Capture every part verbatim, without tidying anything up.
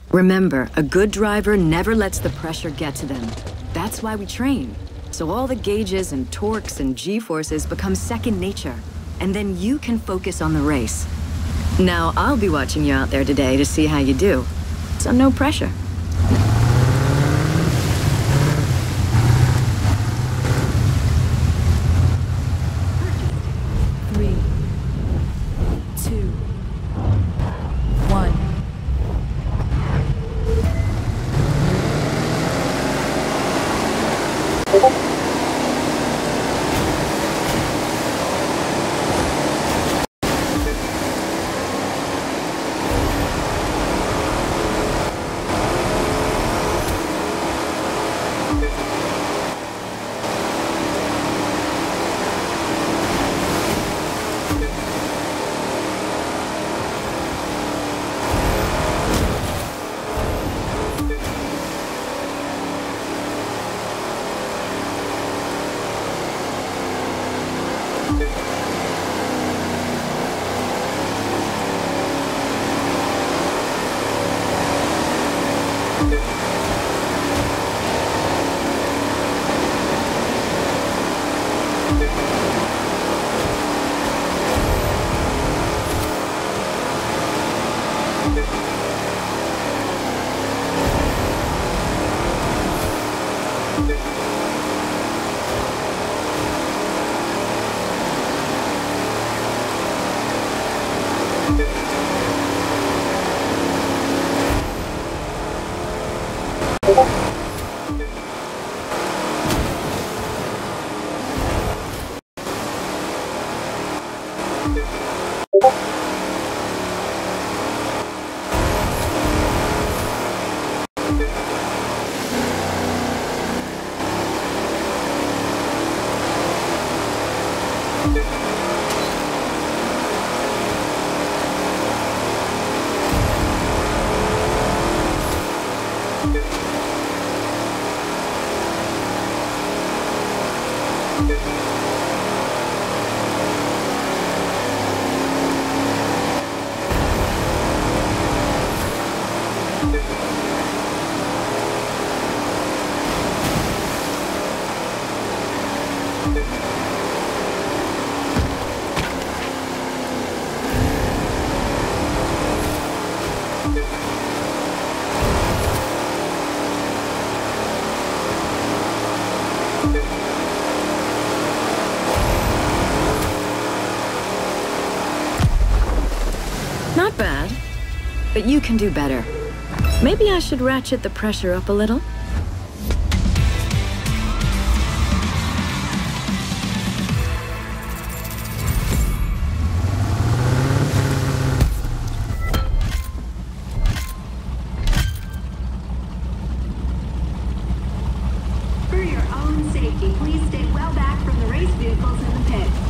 Remember, a good driver never lets the pressure get to them. That's why we train. So all the gauges and torques and G-forces become second nature. And then you can focus on the race. Now, I'll be watching you out there today to see how you do. So no pressure. Three, two, one. Not bad, but you can do better. Maybe I should ratchet the pressure up a little? For your own safety, please stay well back from the race vehicles in the pit.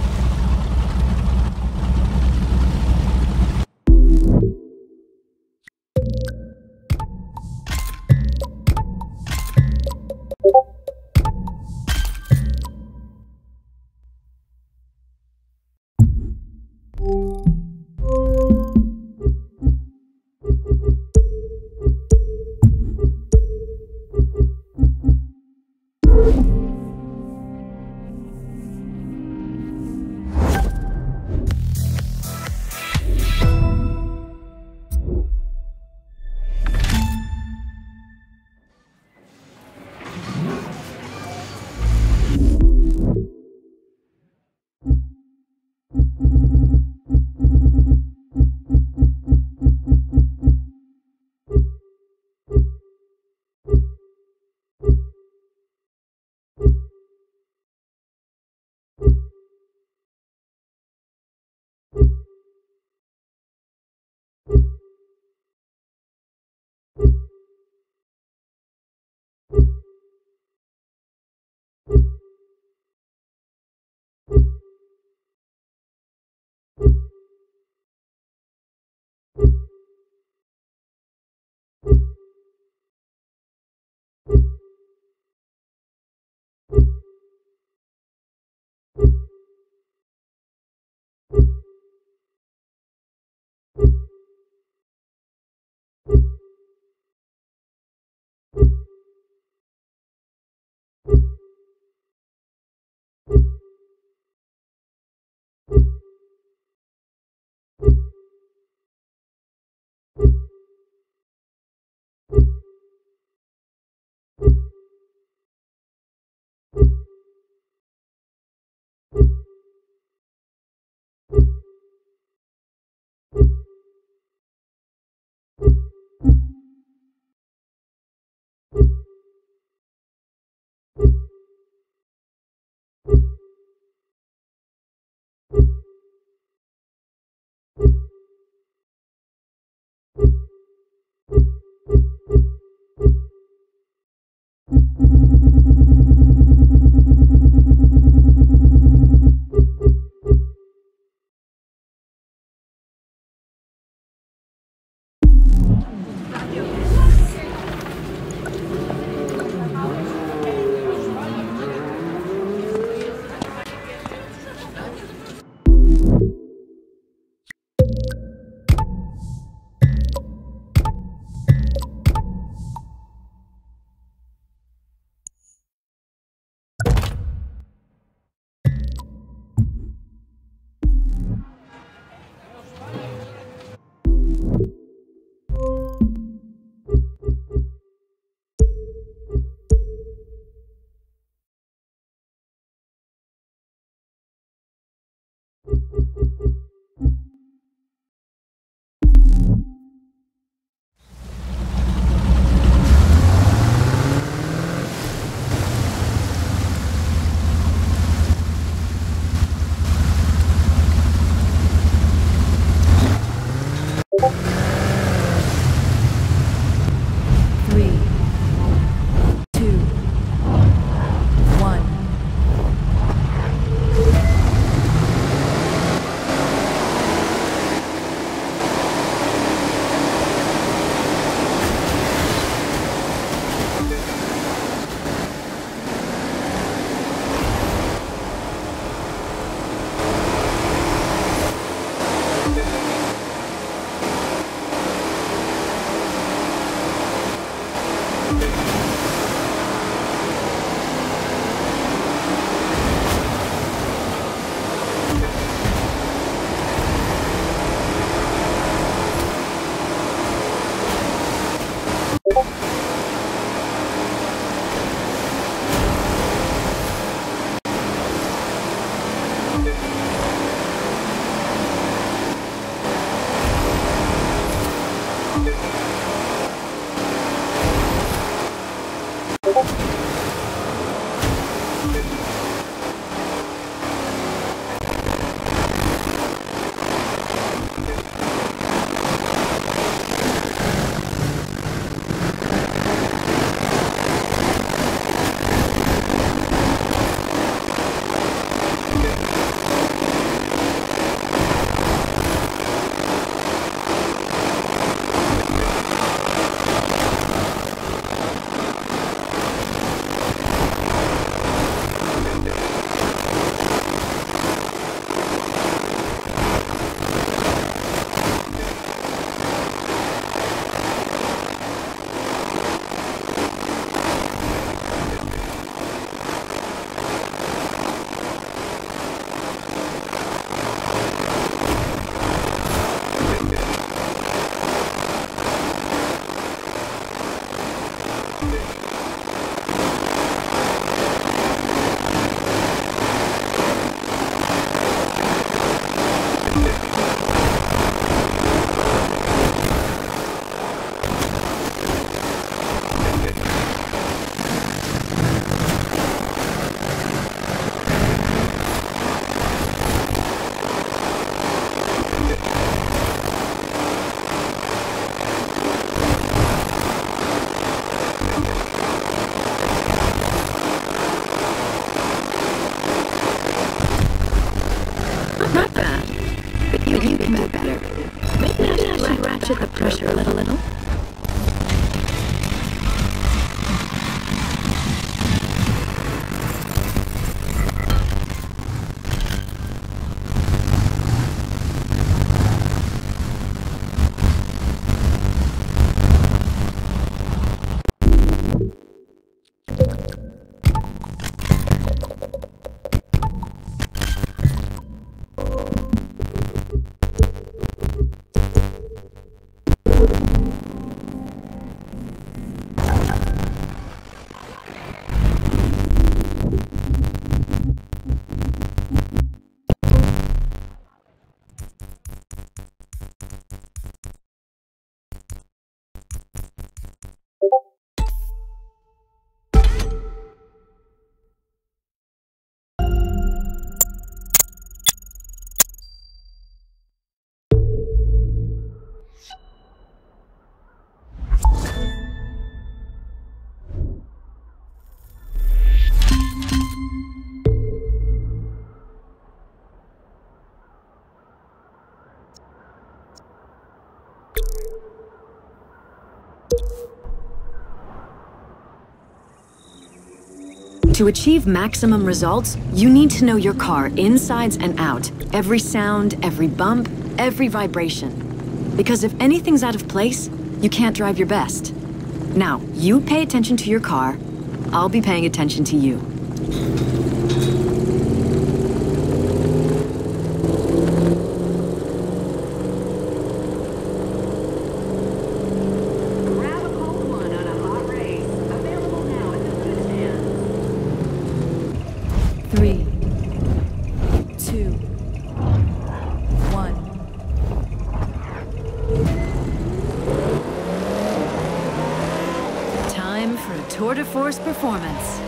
ratchet the pressure a little, little. To achieve maximum results, you need to know your car insides and out. Every sound, every bump, every vibration. Because if anything's out of place, you can't drive your best. Now, you pay attention to your car, I'll be paying attention to you. Grab a cold one on a hot race. Available now at the food stand. Three, two, one. Time for a tour de force performance.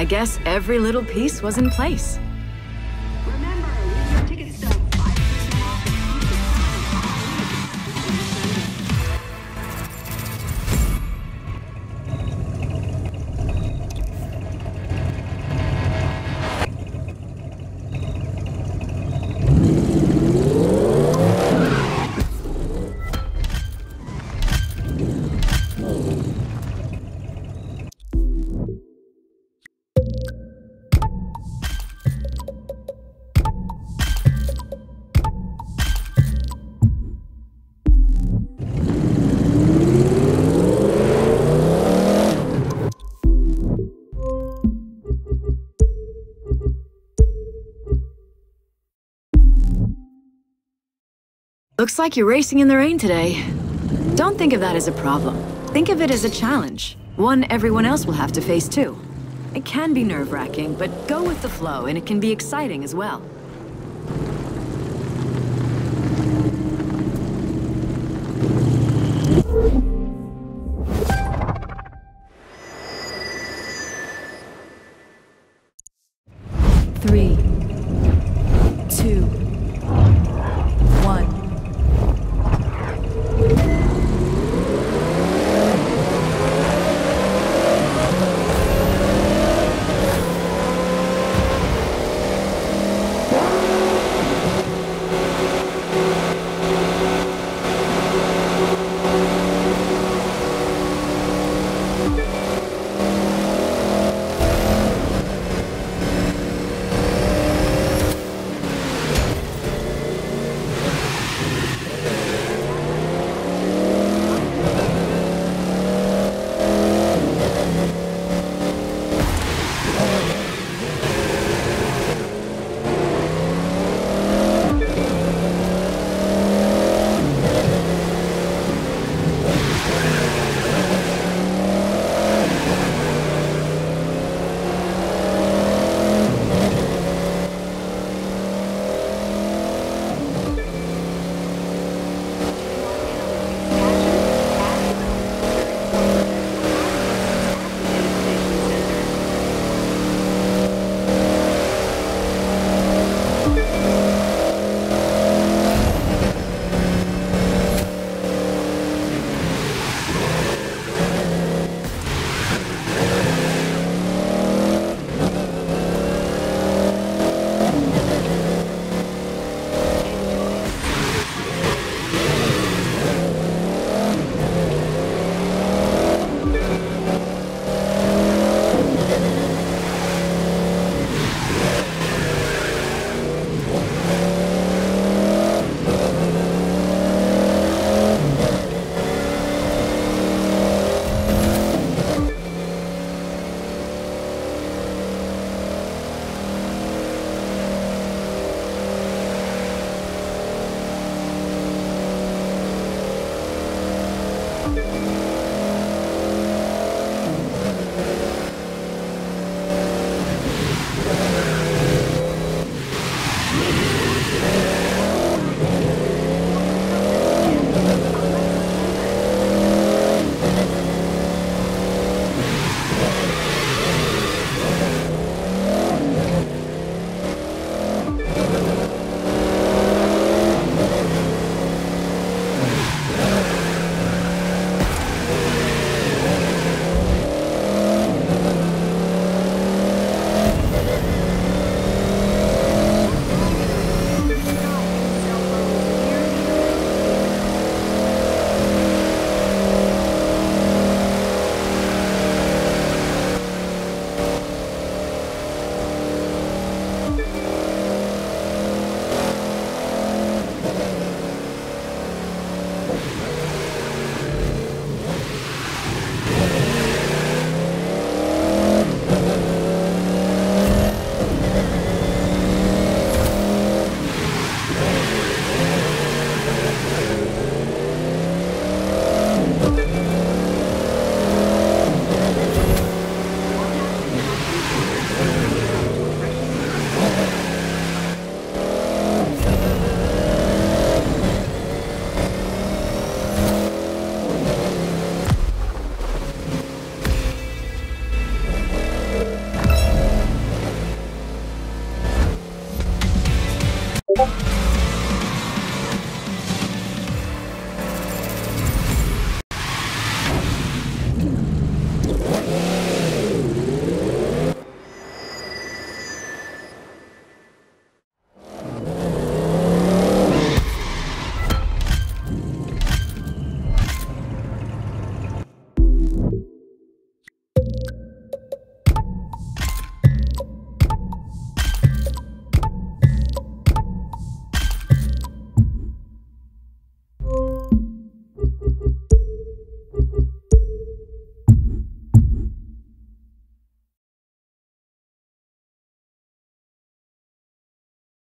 I guess every little piece was in place. Remember, leave your ticket stub five percent off Looks like you're racing in the rain today. Don't think of that as a problem. Think of it as a challenge. One everyone else will have to face too. It can be nerve-wracking, but go with the flow and it can be exciting as well. Three, two, one.